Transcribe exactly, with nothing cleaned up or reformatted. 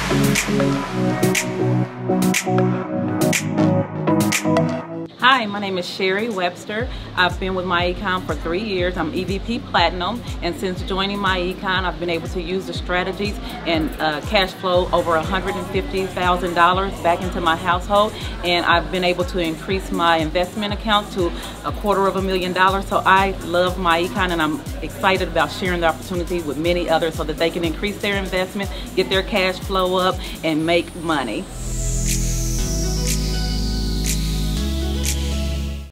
Hi, my name is Sherri Webster. I've been with myEcon for three years. I'm E V P Platinum, and since joining myEcon, I've been able to use the strategies and uh, cash flow over one hundred fifty thousand dollars back into my household, and I've been able to increase my investment account to a quarter of a million dollars. So I love myEcon, and I'm excited about sharing the opportunity with many others so that they can increase their investment, get their cash flow up, and make money.